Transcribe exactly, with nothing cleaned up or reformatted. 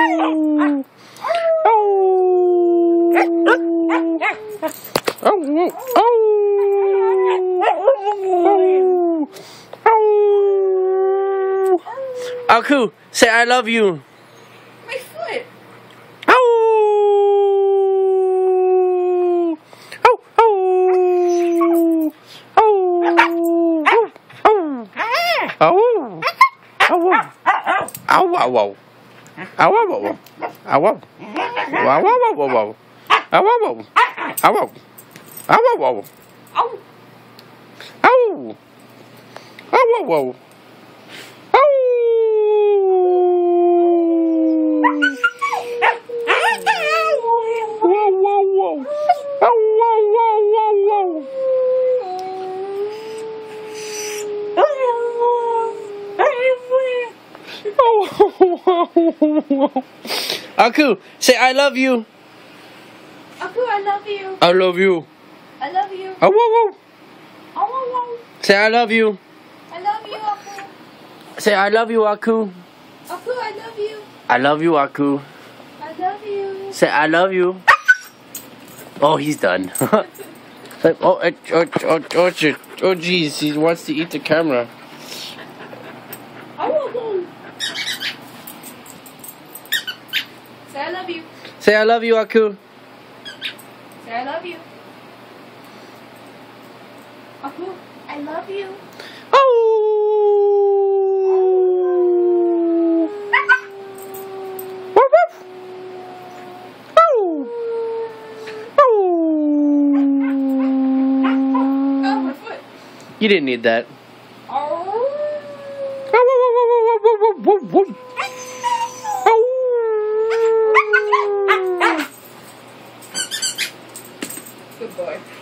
Oh, oh, oh. Aku, say I love you. My foot. Oh, oh, oh, oh, oh, oh, oh, ow, wow, wow, ow, wow, wow, ow, wow, wow, wow, wow, wow, wow, ow, wow, wow, ow, wow. Ow, wow, wow. Ow. Ow. Ow, wow, wow. Ow. Wow, wow, wow. Ow, wow, wow, wow, wow. Oh, Aku, say I love you. Aku, I love you. I love you. I love you. Oh, whoa, whoa. Oh, wow, wow. Say I love you. I love you, Aku. Say I love you, Aku. Aku, I love you. I love you, Aku. I love you. Say I love you. Oh, he's done. oh, oh, oh, oh, oh, oh, oh, geez, he wants to eat the camera. Oh, wow, wow. Say I love you. Say I love you, Aku. Say I love you. Aku, I love you. Oh. Woof, woof. Oh. Oh. Oh, my foot. You didn't need that. Oh. Oh, woof, woof, woof, woof, woof, woof, woof. Oh. Good boy.